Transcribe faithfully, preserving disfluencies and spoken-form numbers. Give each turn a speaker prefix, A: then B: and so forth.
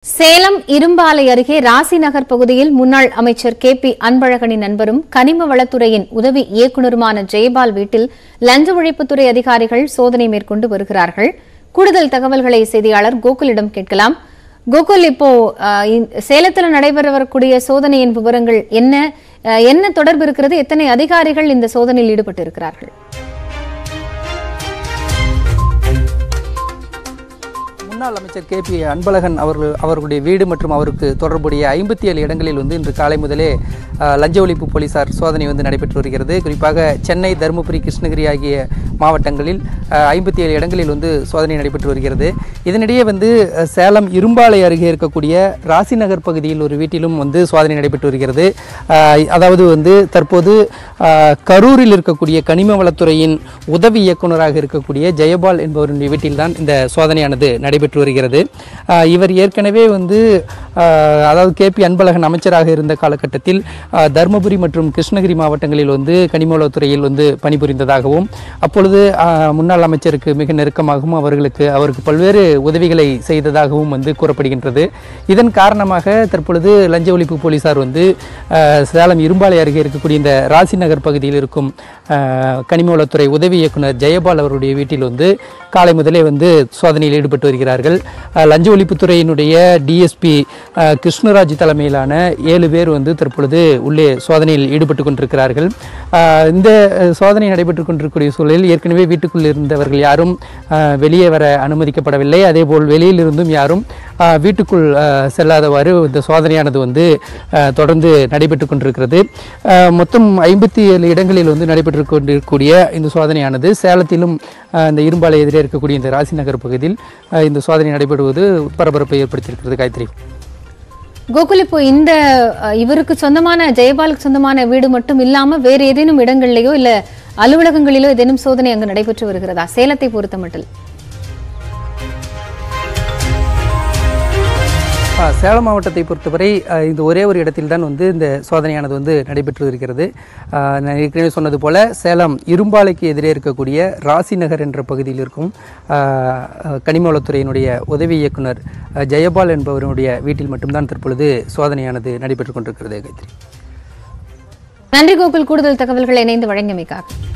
A: சேலம் இரும்பாலை அருகே ராசி நகர் பகுதியில் முன்னாள் அமைச்சர் கே பி அன்பழகனின் நண்பரும் கனிம வளத்துறையின் உதவி இயக்குநருமான ஜெயபால் வீட்டில் லஞ்ச ஒழிப்புத்துறை அதிகாரிகள் சோதனை மேற்கொண்டு வருகிறார்கள். கூடுதல் தகவல்களை செய்தியாளர் கோகுலிடம் கேட்கலாம். கோகுல், இப்போ சேலத்தில் நடைபெற வரக்கூடிய சோதனையின் விவரங்கள் என்ன என்ன தொடர்பு இருக்கிறது? எத்தனை அதிகாரிகள் இந்த சோதனையில் ஈடுபட்டு இருக்கிறார்கள்?
B: முன்னாள் அமைச்சர் கே பி அன்பழகன் அவர்கள் அவர்களுடைய வீடு மற்றும் அவருக்கு தொடர்புடைய ஐம்பத்தி ஏழு இடங்களில் வந்து இன்று காலை முதலே லஞ்ச ஒழிப்பு போலீசார் சோதனை வந்து நடைபெற்று வருகிறது. குறிப்பாக சென்னை, தருமபுரி, கிருஷ்ணகிரி ஆகிய மாவட்டங்களில் ஐம்பத்தி ஏழு இடங்களில் வந்து சோதனை நடைபெற்று வருகிறது. இதனிடையே வந்து சேலம் இரும்பாலை அருகே இருக்கக்கூடிய ராசி நகர் பகுதியில் ஒரு வீட்டிலும் வந்து சோதனை நடைபெற்று வருகிறது. அதாவது வந்து தற்போது கரூரில் இருக்கக்கூடிய கனிம வளத்துறையின் உதவி இயக்குநராக இருக்கக்கூடிய ஜெயபால் என்பவருடைய வீட்டில்தான் இந்த சோதனையானது நடைபெற்று வருகிறது. இவர் ஏற்கனவே வந்து அதாவது கே பி அன்பழகன் அமைச்சராக இருந்த காலகட்டத்தில் தருமபுரி மற்றும் கிருஷ்ணகிரி மாவட்டங்களில் வந்து கனிம வளத்துறையில் வந்து பணிபுரிந்ததாகவும் அப்பொழுது முன்னாள் அமைச்சருக்கு மிக நெருக்கமாகவும் அவர்களுக்கு அவருக்கு பல்வேறு உதவிகளை செய்ததாகவும் வந்து கூறப்படுகின்றது. இதன் காரணமாக தற்பொழுது லஞ்ச ஒழிப்பு போலீசார் வந்து சேலம் இரும்பாலை அருகே இருக்கக்கூடிய இந்த ராசி நகர் பகுதியில் இருக்கும் கனிம வளத்துறை உதவி இயக்குனர் ஜெயபால் அவருடைய வீட்டில் வந்து காலை முதலே வந்து சோதனையில் ஈடுபட்டு வருகிறார்கள். லஞ்ச ஒழிப்புத்துறையினுடைய டிஎஸ்பி கிருஷ்ணராஜ் தலைமையிலான ஏழு பேர் வந்து தற்பொழுது உள்ளே சோதனையில் ஈடுபட்டு கொண்டிருக்கிறார்கள். இந்த சோதனை நடைபெற்று கொண்டிருக்கக்கூடிய சூழலில் ஏற்கனவே வீட்டுக்குள் இருந்தவர்கள் யாரும் வெளியே வர அனுமதிக்கப்படவில்லை. அதேபோல் வெளியில் இருந்தும் யாரும் வீட்டுக்குள் செல்லாதவாறு இந்த சோதனையானது வந்து தொடர்ந்து நடைபெற்று கொண்டிருக்கிறது. மொத்தம் ஐம்பத்தி ஏழு இடங்களில் வந்து நடைபெற்று கொண்டிருக்கக்கூடிய இந்த சோதனையானது சேலத்திலும் இந்த இரும்பாலை எதிரே இருக்கக்கூடிய இந்த ராசி நகர் பகுதியில் இந்த சோதனை நடைபெறுவது பரபரப்பை ஏற்படுத்தியிருக்கிறது. காயத்ரி,
A: கோகுல், இப்போ இந்த இவருக்கு சொந்தமான ஜெயபாலுக்கு சொந்தமான வீடு மட்டும் இல்லாம வேறு ஏதேனும் இடங்களிலேயோ இல்ல அலுவலகங்களிலோ ஏதேனும் சோதனை அங்கு நடைபெற்று வருகிறதா சேலத்தை பொறுத்த மட்டும்?
B: சேலம் மாவட்டத்தை பொறுத்தவரை இந்த ஒரே ஒரு இடத்தில் தான் வந்து இந்த சோதனையானது வந்து நடைபெற்று இருக்கிறது. நான் ஏற்கனவே சொன்னது போல சேலம் இரும்பாலைக்கு எதிரே இருக்கக்கூடிய ராசி நகர் என்ற பகுதியில் இருக்கும் கனிம வளத்துறையினுடைய உதவி இயக்குனர் ஜெயபால் என்பவருடைய வீட்டில் மட்டும்தான் தற்பொழுது சோதனையானது நடைபெற்று கொண்டிருக்கிறது.
A: நன்றி கோகுல், கூடுதல் தகவல்களை இணைந்து வழங்கியமைக்காக.